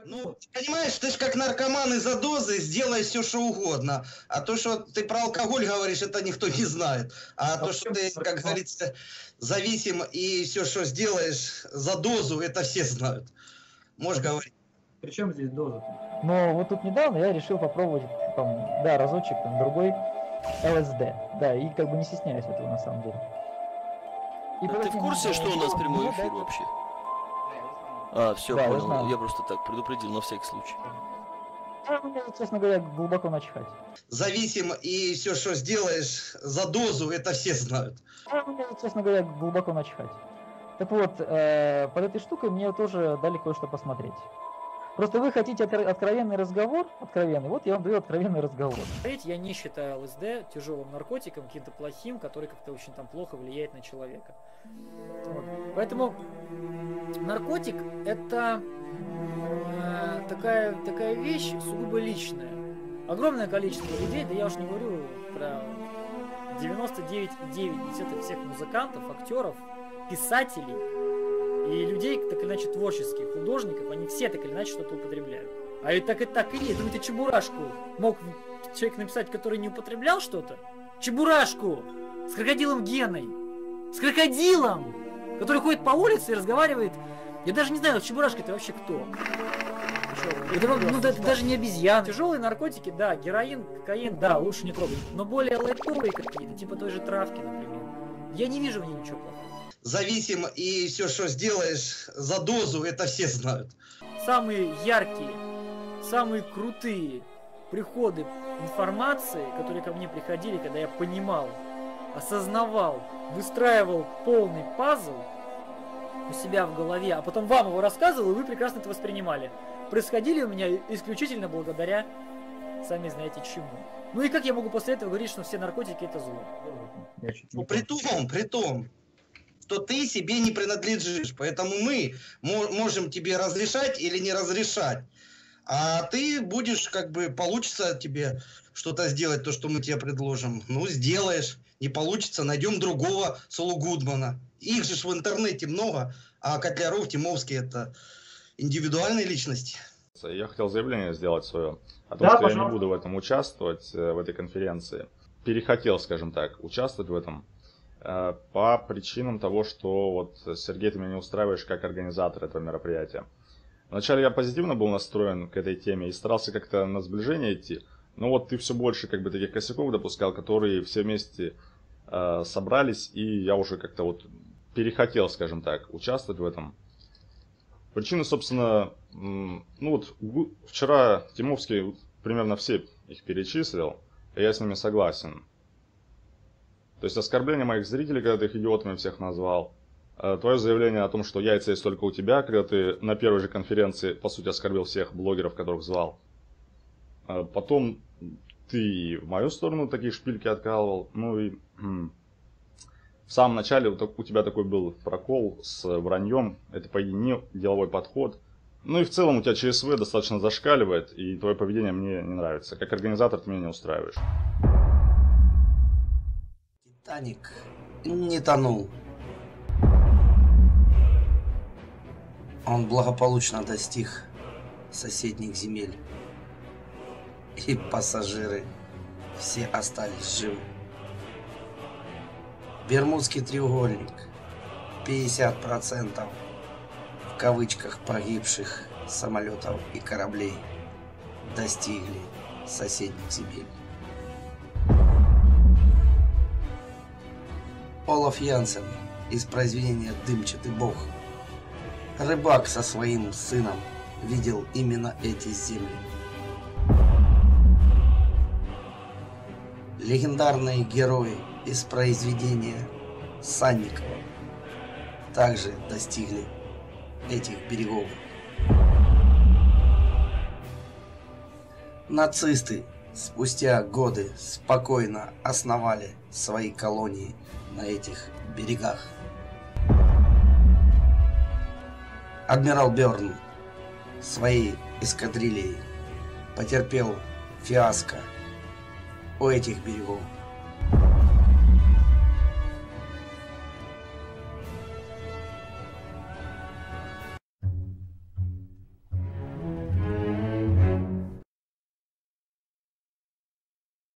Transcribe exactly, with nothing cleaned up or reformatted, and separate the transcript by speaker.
Speaker 1: Ну, понимаешь, ты ж как наркоман из-за дозы сделаешь все, что угодно. А то, что ты про алкоголь говоришь, это никто не знает. А, а то, что ты, как говорится, зависим и все, что сделаешь за дозу, это все знают. Можешь а говорить.
Speaker 2: При чем здесь доза?
Speaker 3: Но вот тут недавно я решил попробовать, там, да, разочек, там, другой ЛСД. Да, и как бы не стесняюсь этого на самом деле.
Speaker 4: И а ты в курсе, что у нас прямой эфир вообще? А, все, да, понял. Я, я просто так предупредил на всякий случай.
Speaker 3: Мне, честно говоря, глубоко начихать.
Speaker 1: Зависим и все, что сделаешь за дозу, это все знают.
Speaker 3: Мне, честно говоря, глубоко начихать. Так вот, э, под этой штукой мне тоже дали кое-что посмотреть. Просто вы хотите откровенный разговор, откровенный, вот я вам даю откровенный разговор.
Speaker 2: Я не считаю ЛСД тяжелым наркотиком, каким-то плохим, который как-то очень там плохо влияет на человека. Вот. Поэтому наркотик это э, такая, такая вещь сугубо личная. Огромное количество людей, да я уж не говорю про девяносто девять и девять десятых всех музыкантов, актеров, писателей, и людей, так или иначе, творческих, художников, они все так или иначе что-то употребляют. А и так и так и есть. Думаете, Чебурашку мог человек написать, который не употреблял что-то? Чебурашку! С крокодилом Геной! С крокодилом! Который ходит по улице и разговаривает. Я даже не знаю, Чебурашка это вообще кто? Это, ну, это даже не обезьян. Тяжелые наркотики, да, героин, кокаин, да, лучше не трогать. Но более лайтовые какие-то, типа той же травки, например. Я не вижу в ней ничего плохого.
Speaker 1: Зависим и все, что сделаешь за дозу, это все знают.
Speaker 2: Самые яркие, самые крутые приходы информации, которые ко мне приходили, когда я понимал, осознавал, выстраивал полный пазл у себя в голове, а потом вам его рассказывал, и вы прекрасно это воспринимали, происходили у меня исключительно благодаря, сами знаете чему. Ну и как я могу после этого говорить, что все наркотики это зло?
Speaker 1: Ну, при том, при том, что ты себе не принадлежишь, поэтому мы можем тебе разрешать или не разрешать, а ты будешь, как бы, получится тебе что-то сделать, то, что мы тебе предложим, ну, сделаешь, не получится, найдем другого Солу Гудмана. Их же в интернете много, а Котляров, Тимовский это индивидуальные личности.
Speaker 5: Я хотел заявление сделать свое о том, да, что пожалуйста. Я не буду в этом участвовать, в этой конференции. Перехотел, скажем так, участвовать в этом. По причинам того, что вот, Сергей, ты меня не устраиваешь как организатор этого мероприятия. Вначале я позитивно был настроен к этой теме и старался как-то на сближение идти, но вот ты все больше как бы таких косяков допускал, которые все вместе э, собрались, и я уже как-то вот перехотел, скажем так, участвовать в этом. Причины, собственно, ну вот вчера Тимовский примерно все их перечислил, и я с ними согласен. То есть оскорбление моих зрителей, когда ты их идиотами всех назвал. Твое заявление о том, что яйца есть только у тебя, когда ты на первой же конференции, по сути, оскорбил всех блогеров, которых звал. Потом ты в мою сторону такие шпильки откалывал. Ну и в самом начале у тебя такой был прокол с враньем. Это, по идее, не деловой подход. Ну и в целом у тебя ЧСВ достаточно зашкаливает, и твое поведение мне не нравится. Как организатор ты меня не устраиваешь.
Speaker 1: Титаник не тонул. Он благополучно достиг соседних земель. И пассажиры все остались живы. Бермудский треугольник. пятьдесят процентов в кавычках погибших самолетов и кораблей достигли соседних земель. Олаф Янсен из произведения «Дымчатый бог». Рыбак со своим сыном видел именно эти земли. Легендарные герои из произведения Санникова также достигли этих берегов. Нацисты спустя годы спокойно основали свои колонии на этих берегах. Адмирал Бёрн своей эскадрильей потерпел фиаско у этих берегов.